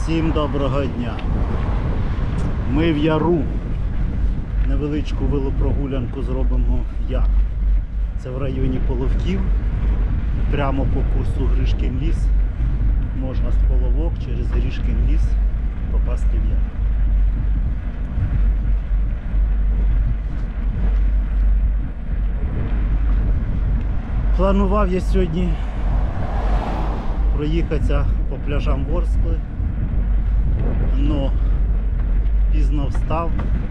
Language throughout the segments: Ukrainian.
Всім доброго дня. Ми в яру. Невеличку велопрогулянку зробимо в яр. Це в районі Половків. Прямо по курсу Гришкін ліс. Можна з Половок через Гришкін ліс попасти в яр. Планував я сьогодні проїхатися по пляжам Ворскли, но пізно встав.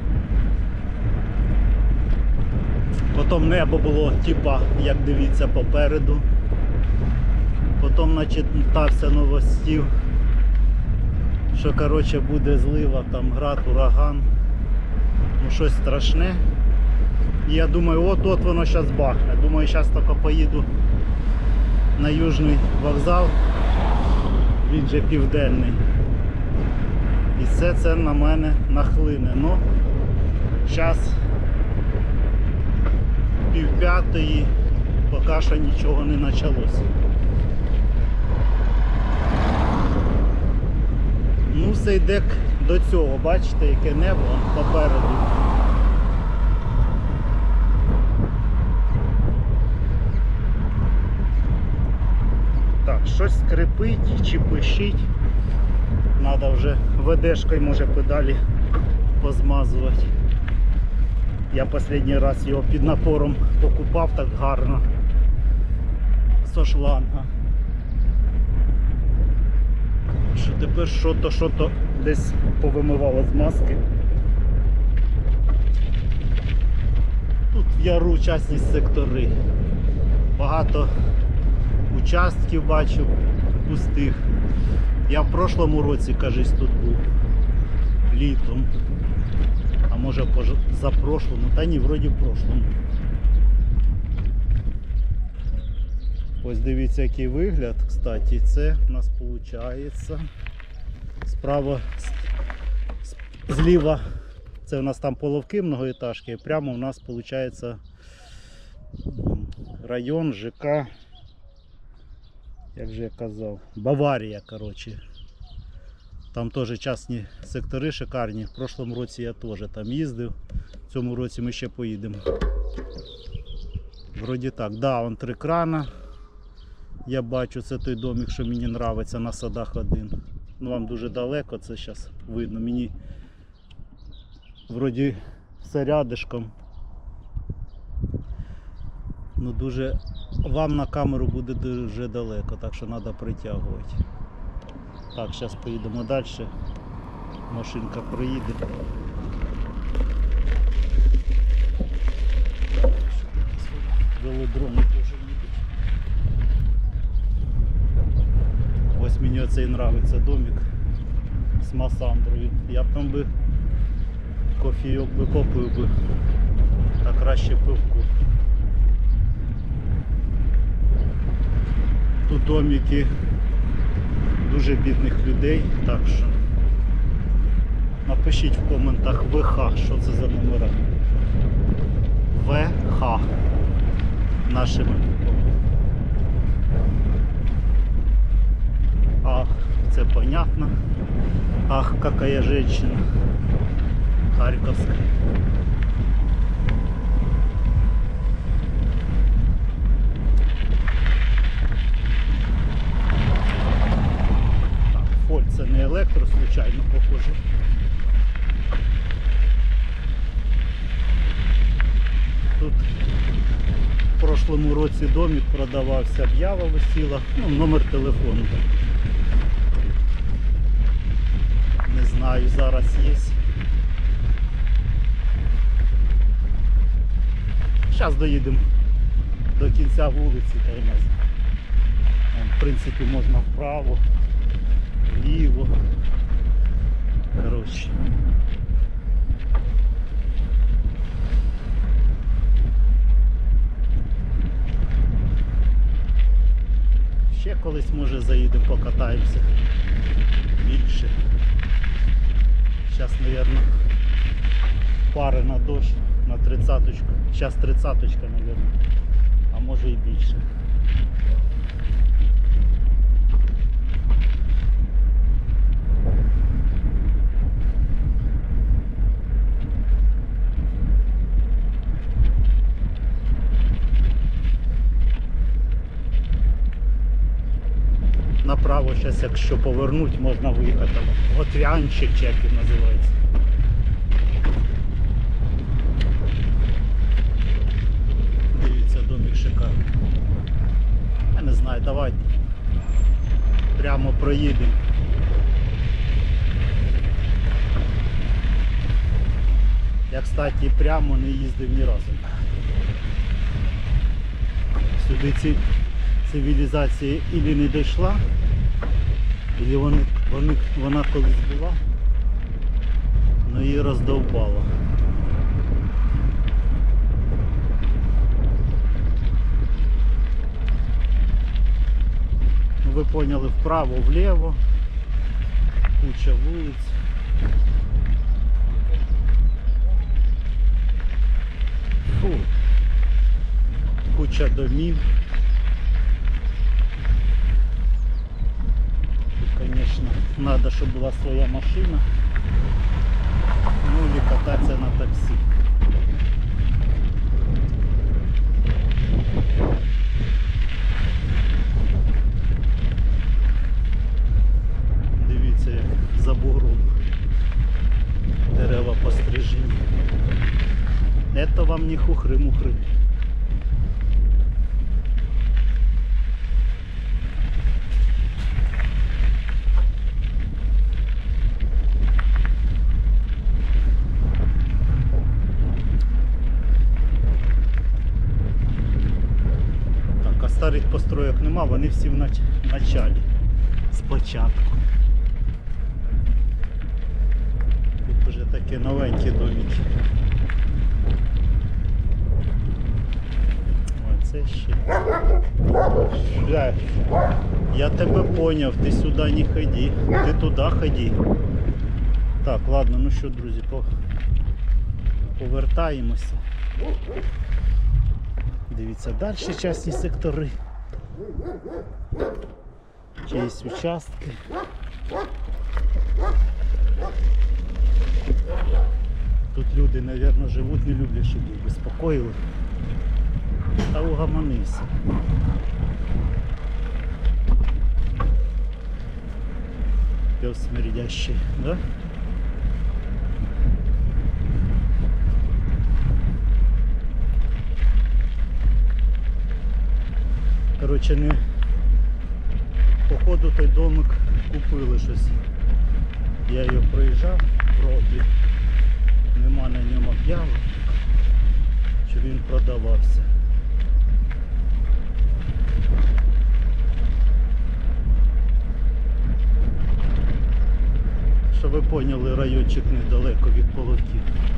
Потім небо було типа, як дивіться, попереду. Потім начитався новостів, що коротше буде злива, там град, ураган, ну щось страшне. І я думаю, от воно зараз бахне. Думаю, зараз тільки поїду на Южний вокзал, він же південний. І все це на мене нахлине. Ну, зараз 4:30, поки що нічого не почалося. Ну, все йде до цього, бачите, яке небо попереду. Так, щось скрипить чи пищить. Треба вже ведешкою, може, педалі позмазувати. Я останній раз його під напором покупав так гарно. Со шланга. Що тепер що-то десь повимивало з маски. Тут в яру частні сектори. Багато участків бачу пустих. Я в прошлому році, кажись, тут був літом. А може позапрошлому, та ні, вроді в прошлому. Ось дивіться, який вигляд, кстати, це у нас виходить справа, зліва, це у нас там Половки, многоетажки, прямо у нас виходить район ЖК, як же я казав, Баварія, коротше. Там теж частні сектори шикарні. В прошлому році я теж там їздив. В цьому році ми ще поїдемо. Вроді так. Да, вон 3 крана. Я бачу, це той домик, що мені подобається, на Садах 1. Ну вам дуже далеко, це зараз видно. Мені вроді все рядишком. Ну дуже вам на камеру буде дуже далеко, так що треба притягувати. Так, зараз поїдемо далі. Машинка проїде. Велодрони теж їдуть. Ось мені оцей подобається домик з Масандрою. Я б там би кофійок би попив би, а краще пивку. Тут домики дуже бідних людей, так що напишіть в коментах ВХ, що це за номера. ВХ нашими. Ах, це понятно. Ах, какая женщина. Харьковская. Це не електро, случайно, похоже. Тут в прошлому році домик продавався, об'ява висіла, ну, номер телефону. Не знаю, зараз є. Зараз доїдемо до кінця вулиці, та й нас. В принципі, можна вправо. Ліво. Коротше. Ще колись, може, заїдемо, покатаємося. Більше. Зараз, мабуть, пари на дощ, на 30-очку. Зараз 30-очка, мабуть. А може і більше. направо зараз, якщо повернуть, можна виїхати там Готвянчик, чи як він називається. Дивіться, домик шикарний. Я не знаю, давайте прямо проїдемо. Я, кстати, прямо не їздив ні разу. Сюди цивілізація ілі не дійшла, ілі вона колись була, але її роздовбала. Ну, ви поняли, вправо, вліво, куча вулиць. Фу. Куча домів. Тут, конечно, надо, щоб була своя машина. Ну или кататися на таксі. Дивіться, як за бугром дерева пострижені. Это вам не хухры-мухры. Так, а старих построєк нема, вони всі в началі. Спочатку. Тут вже такі новенькі домики. Це ще. Я тебе поняв, ти сюди не ходи, ти туди ходи. Так, ладно, ну що, друзі, повертаємося. Дивіться, далі частні сектори. Чиїсь участки. Тут люди, мабуть, живуть, не люблять, щоб їх безпокоїли. Та угомонися. Пес смердящий, да? Короче, не походу той домик купили щось. Я його проїжджав, вроді нема на ньому об'яви, що він продавався. Щоб ви поняли, райончик недалеко від Полоків.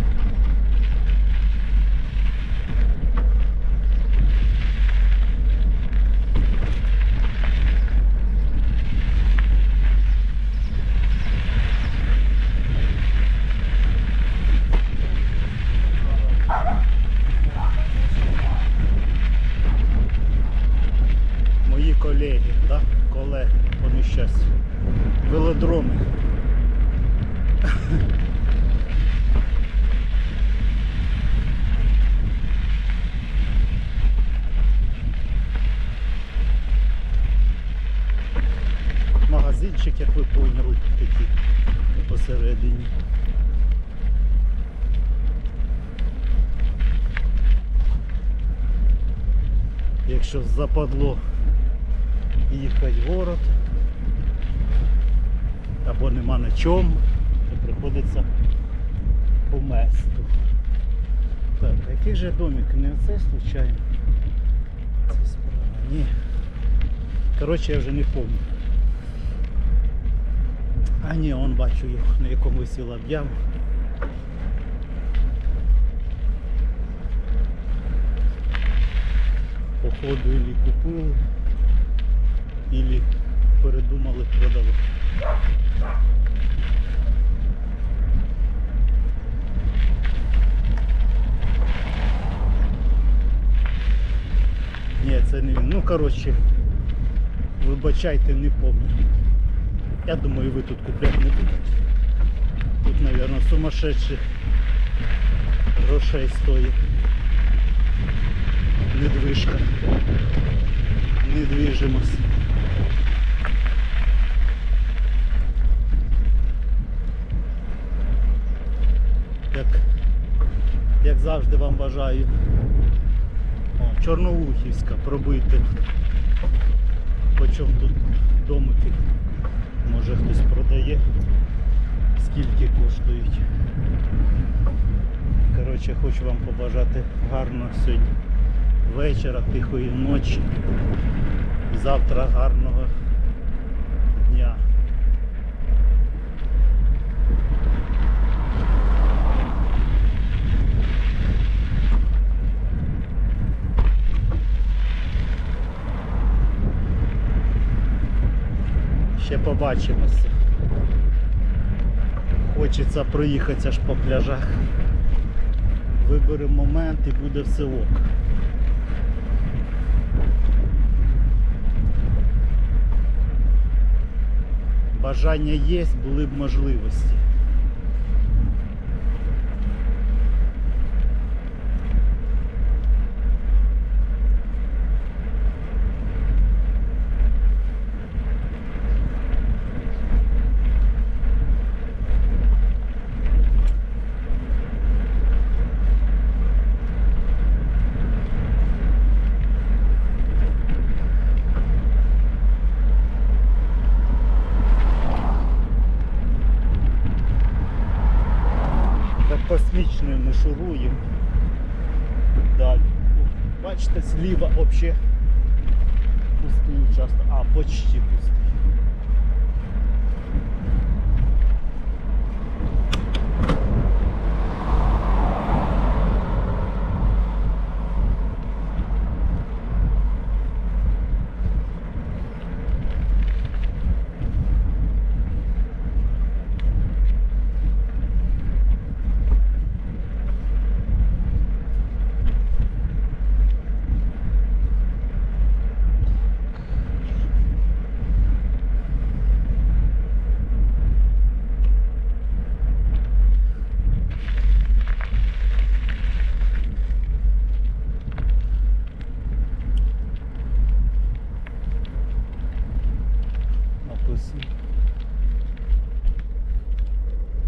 Мої колеги, да? Колеги, вони щас велодроми. Магазинчик, як ви поняли, такий посередині. Якщо западло їхати в город або нема на чому, то приходиться по месту. Так, який же домик? Не оце случайно? Це справа. Ні. Коротше, я вже не пам'ятаю. А ні, он бачу його, на якому висіла об'ява. Походу или купили, или передумали продавати. Ні, це не він. Ну, коротше, вибачайте, не пам'ятаю. Я думаю, ви тут купляти не будете. Тут, мабуть, сумасшедших грошей стоїть. Недвижка. Недвижимость. завжди вам бажаю. О, Чорноухівська пробити. Почому тут домики? Може хтось продає, скільки коштують. Коротше, хочу вам побажати гарного сьогодні вечора, тихої ночі. І завтра гарного дня. Ще побачимося. Хочеться проїхатися аж по пляжах. Виберемо момент і буде все ок. Бажання є, були б можливості. Космічною ми шуруємо. Далі. Бачите, зліва взагалі пустий участок. А, почти пустий.